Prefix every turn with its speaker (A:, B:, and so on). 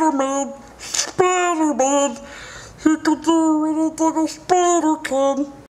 A: Spider-Man, Spider-Man, he can do anything a spider can.